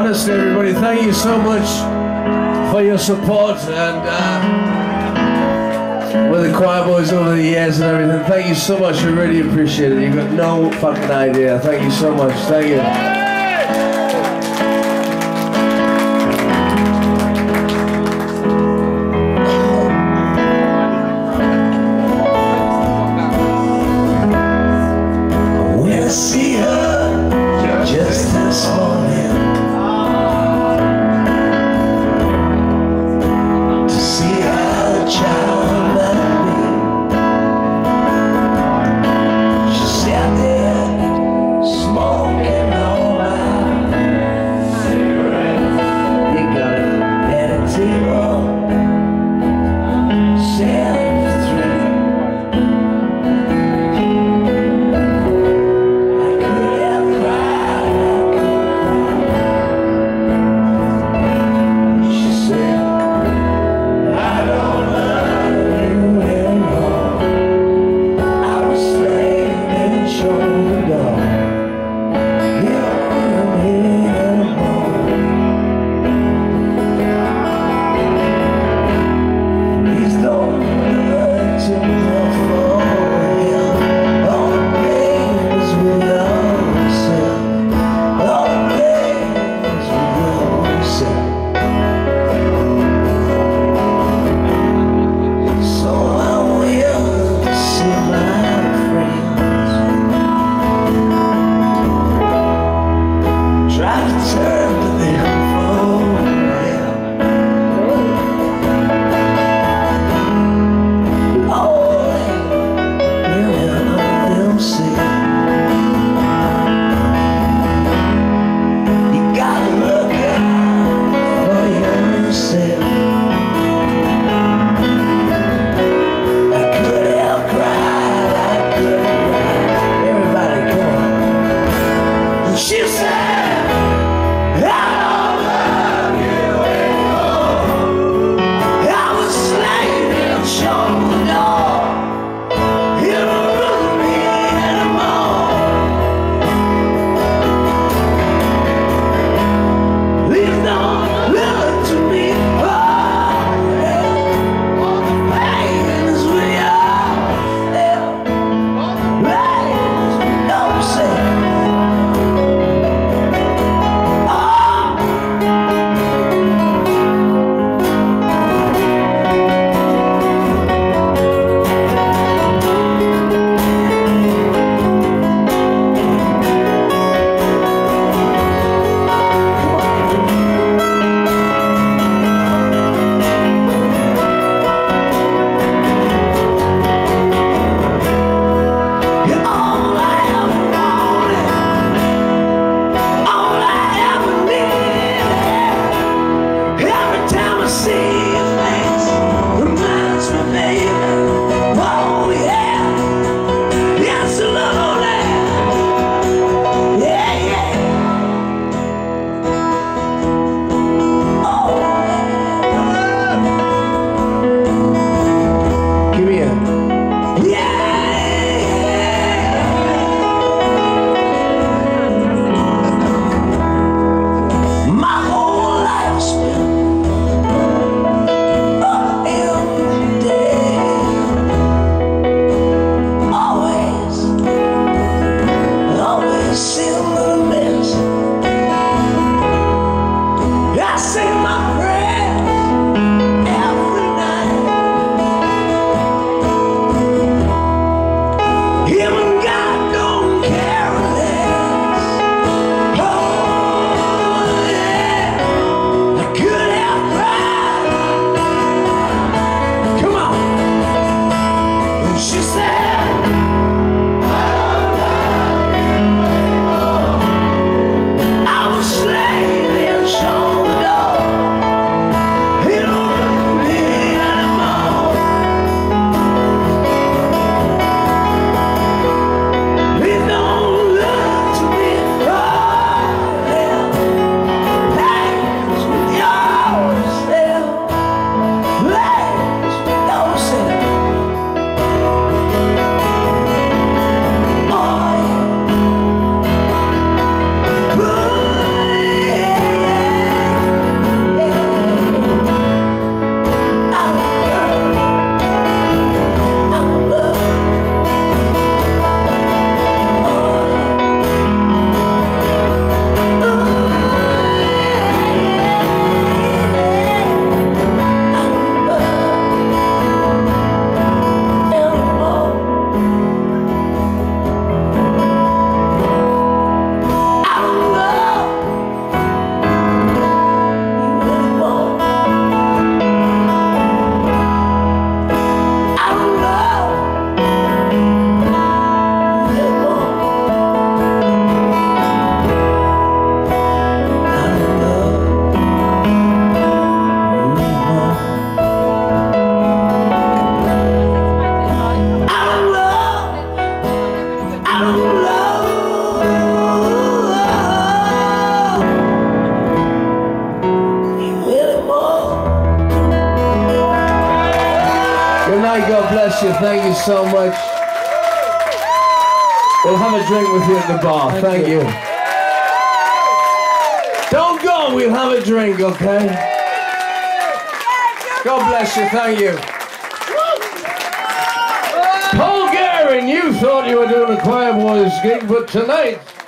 honestly, everybody, thank you so much for your support and with the Quireboys over the years and everything. Thank you so much. I really appreciate it. You've got no fucking idea. Thank you so much. Thank you. I see her just this morning to see how the child met me. She sat there smoking all my cigarettes. You got it at a table, sat for three. I tonight. God bless you. Thank you so much. We'll have a drink with you at the bar. Thank you. Don't go. We'll have a drink, okay? God bless you. Thank you. Paul Guerin, you thought you were doing a Quireboys gig, but tonight